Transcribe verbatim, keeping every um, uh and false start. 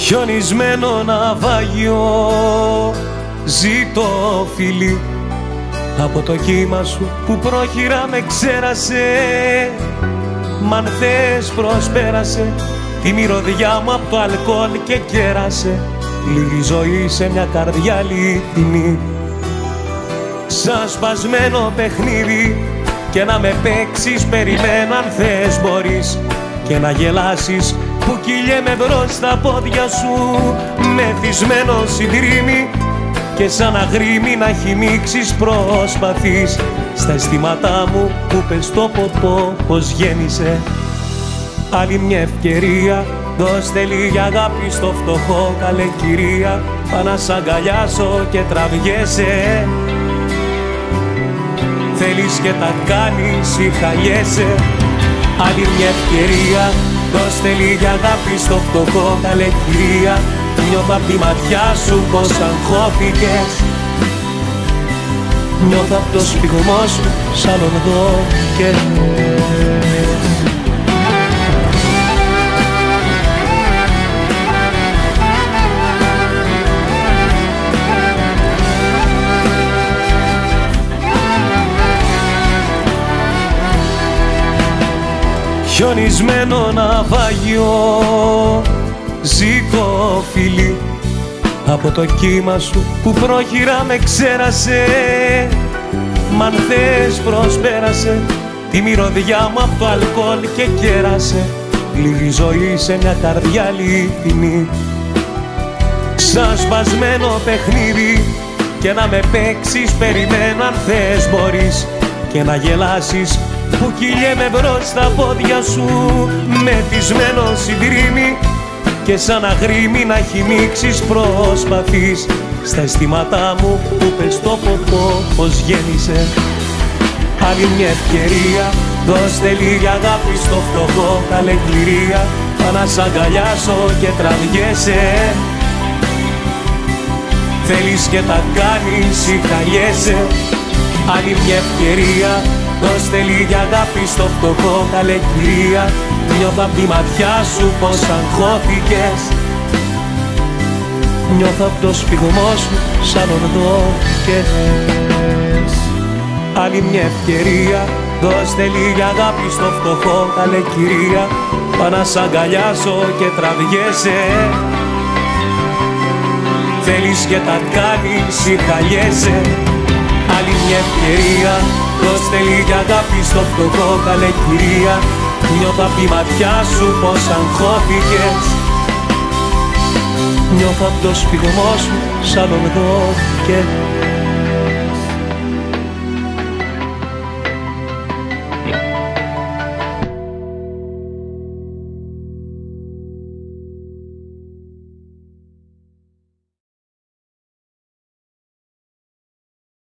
χιονισμένο ναυάγιο ζήτω φίλη από το κύμα σου που πρόχειρα με ξέρασε. Μ' αν θες προσπέρασε τη μυρωδιά μου απ' το αλκοόλ και κέρασε λίγη ζωή σε μια καρδιά αληθινή. Σαν σπασμένο παιχνίδι και να με παίξεις περιμένω αν θες μπορείς και να γελάσεις που κυλιέμαι μπρος στα πόδια σου μεθυσμένο συντρίμι και σαν αγρίμι να χυμίξεις προσπαθείς στα αισθήματά μου που πες το ποτό πως γέννησε. Άλλη μια ευκαιρία δώστε λίγη αγάπη στο φτωχό καλέ κυρία, πά να σ' αγκαλιάσω και τραβιέσαι. Θέλεις και τα κάνεις ή χαλιέσαι. Άλλη μια ευκαιρία δώστε λίγη αγάπη στο φτωχό καλέ κυρία, νιώθω απ' τη ματιά σου πως αγχώθηκες. Νιώθω απ' το σπιγμό σου σ' άλλον δω και χιονισμένο ναυάγιο ζήτω φίλη από το κύμα σου που πρόχειρα με ξέρασε. Μ' αν θες προσπέρασε τη μυρωδιά μου απ' το αλκοόλ και κέρασε λίγη ζωή σε μια καρδιά αληθινή. Σαν σπασμένο παιχνίδι και να με παίξεις περιμένω αν θες μπορείς και να γελάσεις που κυλιέμαι μπρος στα πόδια σου μεθυσμένο συντρίμι και σαν αγρίμι να χυμίξεις προσπαθείς στα αισθήματά μου που πες το ποτό πως γέννησε. Άλλη μια ευκαιρία δώστε λίγη αγάπη στο φτωχό καλέ κυρία, πά να σ' αγκαλιάσω και τραβιέσαι. Θέλεις και τα κάνεις ή χαλιέσαι. Άλλη μια ευκαιρία δώστε λίγη αγάπη στο φτωχό καλέ κυρία, νιώθω απ' τη ματιά σου πως αγχώθηκες. Νιώθω απ' το σπιγμό σου σ' άλλον δω και θες. Άλλη μια ευκαιρία δώστε λίγη αγάπη στο φτωχό καλέ κυρία, πά να σ' αγκαλιάσω και τραβιέσαι. Θέλεις και τα κάνεις ή χαλιέσαι. Άλλη μια ευκαιρία δώστε λίγη αγάπη στο φτωχό καλέ κυρία, νιώθω απ' τη ματιά σου πως αγχώθηκες. Νιώθω απ' το σπιγμό σου σ' άλλον δω και